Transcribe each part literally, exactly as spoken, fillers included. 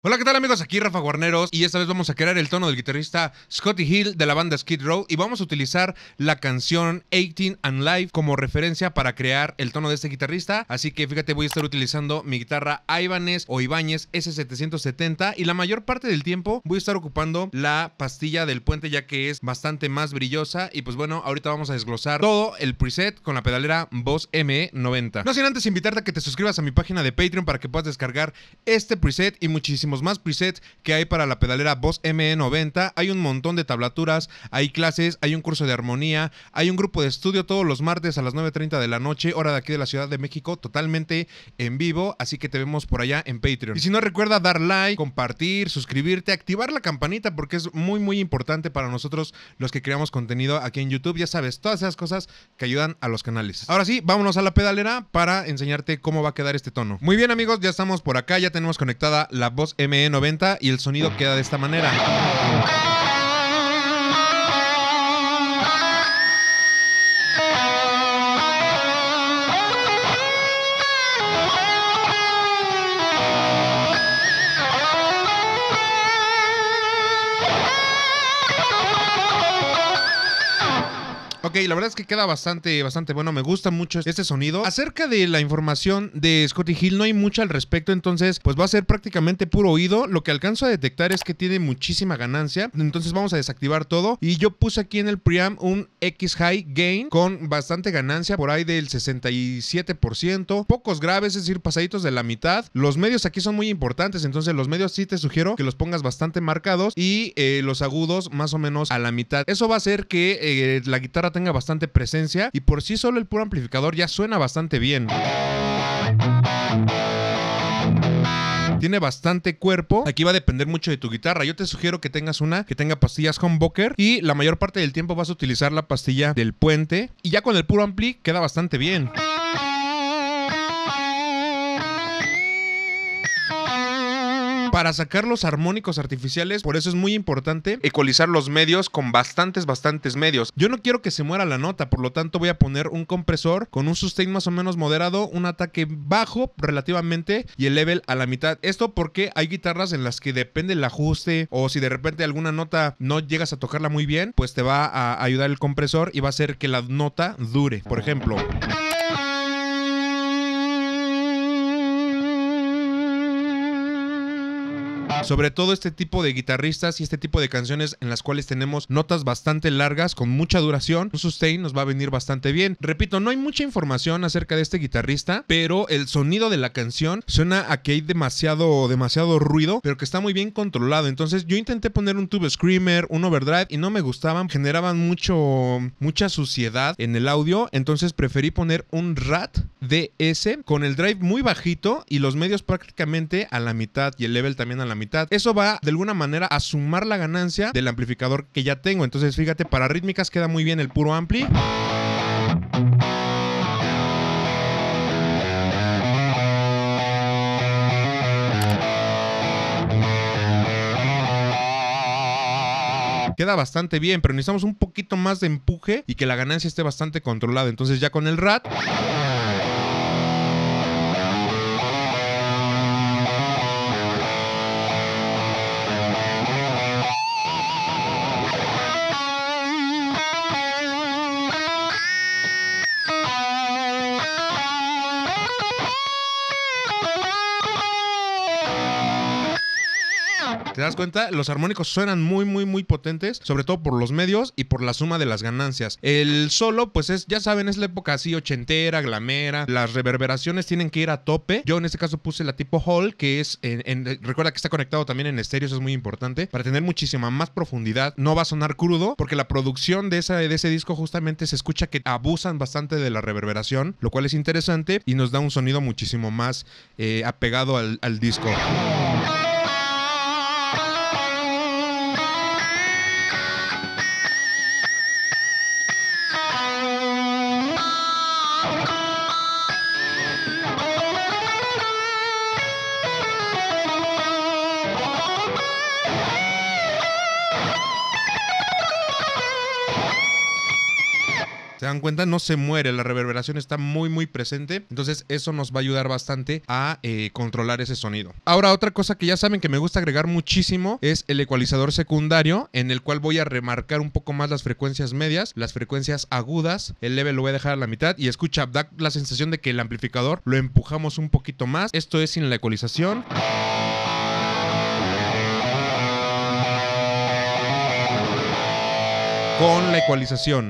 Hola, ¿qué tal amigos? Aquí Rafa Guarneros y esta vez vamos a crear el tono del guitarrista Scotty Hill de la banda Skid Row y vamos a utilizar la canción eighteen and Live como referencia para crear el tono de este guitarrista. Así que fíjate, voy a estar utilizando mi guitarra Ibanez o Ibáñez ese setecientos setenta y la mayor parte del tiempo voy a estar ocupando la pastilla del puente, ya que es bastante más brillosa. Y pues bueno, ahorita vamos a desglosar todo el preset con la pedalera Boss M E noventa. No sin antes invitarte a que te suscribas a mi página de Patreon para que puedas descargar este preset y muchísimos más presets que hay para la pedalera Boss M E noventa. Hay un montón de tablaturas, hay clases, hay un curso de armonía, hay un grupo de estudio todos los martes a las nueve treinta de la noche, hora de aquí de la Ciudad de México, totalmente en vivo, así que te vemos por allá en Patreon. Y si no, recuerda dar like, compartir, suscribirte, activar la campanita porque es muy muy importante para nosotros los que creamos contenido aquí en YouTube. Ya sabes, todas esas cosas que ayudan a los canales. Ahora sí, vámonos a la pedalera para enseñarte cómo va a quedar este tono. Muy bien amigos, ya estamos por acá, ya tenemos conectada la Boss M E noventa y el sonido queda de esta manera. Ok, la verdad es que queda bastante, bastante bueno. Me gusta mucho este sonido. Acerca de la información de Scotty Hill no hay mucho al respecto, entonces pues va a ser prácticamente puro oído. Lo que alcanzo a detectar es que tiene muchísima ganancia, entonces vamos a desactivar todo. Y yo puse aquí en el preamp un X High Gain con bastante ganancia, por ahí del sesenta y siete por ciento. Pocos graves, es decir, pasaditos de la mitad. Los medios aquí son muy importantes, entonces los medios sí te sugiero que los pongas bastante marcados y eh, los agudos más o menos a la mitad. Eso va a hacer que eh, la guitarra tenga bastante presencia y por sí solo el puro amplificador ya suena bastante bien. Tiene bastante cuerpo. Aquí va a depender mucho de tu guitarra. Yo te sugiero que tengas una que tenga pastillas humbucker y la mayor parte del tiempo vas a utilizar la pastilla del puente y ya con el puro ampli queda bastante bien. Para sacar los armónicos artificiales, por eso es muy importante ecualizar los medios con bastantes, bastantes medios. Yo no quiero que se muera la nota, por lo tanto voy a poner un compresor con un sustain más o menos moderado, un ataque bajo relativamente y el level a la mitad. Esto porque hay guitarras en las que depende el ajuste o si de repente alguna nota no llegas a tocarla muy bien, pues te va a ayudar el compresor y va a hacer que la nota dure. Por ejemplo... Sobre todo este tipo de guitarristas y este tipo de canciones en las cuales tenemos notas bastante largas con mucha duración, un sustain nos va a venir bastante bien. Repito, no hay mucha información acerca de este guitarrista, pero el sonido de la canción suena a que hay demasiado, demasiado ruido, pero que está muy bien controlado. Entonces yo intenté poner un tube screamer, un overdrive y no me gustaban, generaban mucho, mucha suciedad en el audio, entonces preferí poner un Rat D S con el drive muy bajito y los medios prácticamente a la mitad y el level también a la mitad. Eso va de alguna manera a sumar la ganancia del amplificador que ya tengo. Entonces fíjate, para rítmicas queda muy bien el puro ampli. Queda bastante bien, pero necesitamos un poquito más de empuje y que la ganancia esté bastante controlada. Entonces ya con el Rat... ¿Te das cuenta? Los armónicos suenan muy, muy, muy potentes, sobre todo por los medios y por la suma de las ganancias. El solo, pues es, ya saben, es la época así ochentera, glamera. Las reverberaciones tienen que ir a tope. Yo en este caso puse la tipo Hall, que es, en, en, recuerda que está conectado también en estéreo, eso es muy importante, para tener muchísima más profundidad. No va a sonar crudo, porque la producción de, esa, de ese disco justamente se escucha que abusan bastante de la reverberación, lo cual es interesante y nos da un sonido muchísimo más eh, apegado al, al disco. ¿Se dan cuenta? No se muere, la reverberación está muy muy presente, entonces eso nos va a ayudar bastante a eh, controlar ese sonido. Ahora, otra cosa que ya saben que me gusta agregar muchísimo es el ecualizador secundario, en el cual voy a remarcar un poco más las frecuencias medias, las frecuencias agudas, el level lo voy a dejar a la mitad y escucha, da la sensación de que el amplificador lo empujamos un poquito más. Esto es sin la ecualización. Con la ecualización.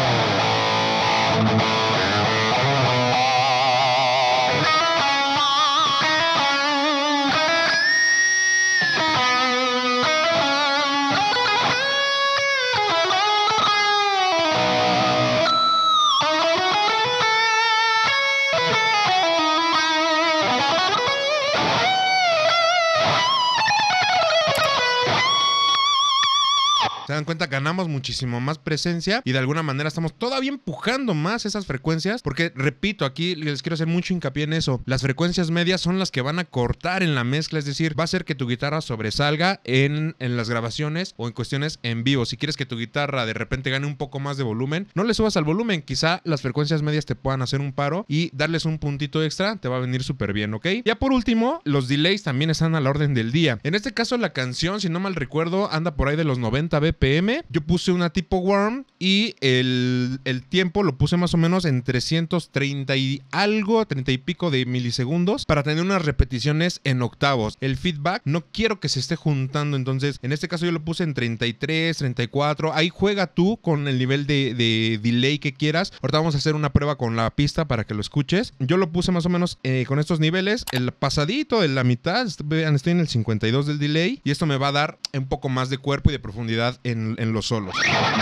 ¿Se dan cuenta? Ganamos muchísimo más presencia y de alguna manera estamos todavía empujando más esas frecuencias, porque repito, aquí les quiero hacer mucho hincapié en eso. Las frecuencias medias son las que van a cortar en la mezcla, es decir, va a hacer que tu guitarra sobresalga en, en las grabaciones o en cuestiones en vivo. Si quieres que tu guitarra de repente gane un poco más de volumen, no le subas al volumen, quizá las frecuencias medias te puedan hacer un paro y darles un puntito extra te va a venir súper bien, ¿ok? Ya por último, los delays también están a la orden del día. En este caso la canción, si no mal recuerdo, anda por ahí de los noventa B P M. Yo puse una tipo Worm y el, el tiempo lo puse más o menos en trescientos treinta y algo, treinta y pico de milisegundos para tener unas repeticiones en octavos. El feedback no quiero que se esté juntando, entonces en este caso yo lo puse en treinta y tres, treinta y cuatro. Ahí juega tú con el nivel de, de delay que quieras. Ahorita vamos a hacer una prueba con la pista para que lo escuches. Yo lo puse más o menos eh, con estos niveles. El pasadito de la mitad, vean, estoy en el cincuenta y dos del delay y esto me va a dar un poco más de cuerpo y de profundidad en, en los solos.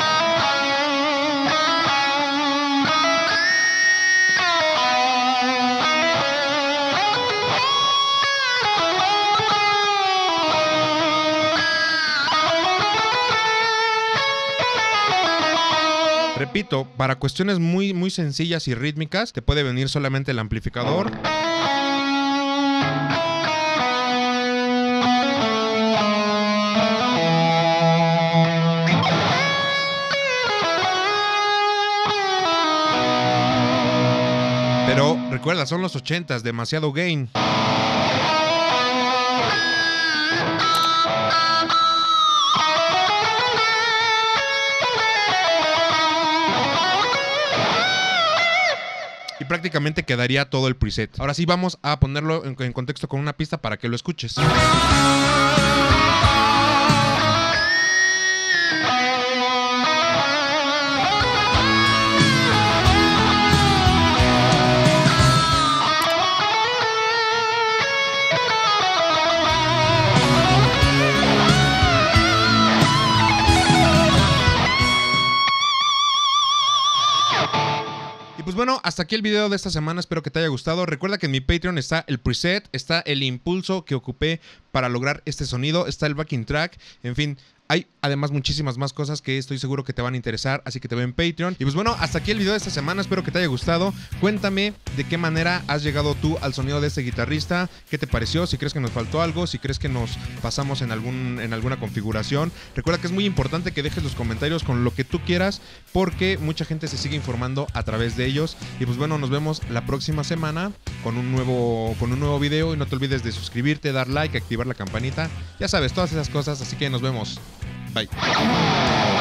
Repito, para cuestiones muy, muy sencillas y rítmicas, te puede venir solamente el amplificador. Pero recuerda, son los ochentas, demasiado gain. Y prácticamente quedaría todo el preset. Ahora sí vamos a ponerlo en, en contexto con una pista para que lo escuches. Pues bueno, hasta aquí el video de esta semana, espero que te haya gustado. Recuerda que en mi Patreon está el preset, está el impulso que ocupé para lograr este sonido, está el backing track, en fin, hay además muchísimas más cosas que estoy seguro que te van a interesar, así que te veo en Patreon. Y pues bueno, hasta aquí el video de esta semana, espero que te haya gustado. Cuéntame de qué manera has llegado tú al sonido de este guitarrista, qué te pareció, si crees que nos faltó algo, si crees que nos pasamos en, algún, en alguna configuración. Recuerda que es muy importante que dejes los comentarios con lo que tú quieras, porque mucha gente se sigue informando a través de ellos. Y pues bueno, nos vemos la próxima semana con un nuevo, con un nuevo video. Y no te olvides de suscribirte, dar like, activar la campanita. Ya sabes, todas esas cosas, así que nos vemos. Bye.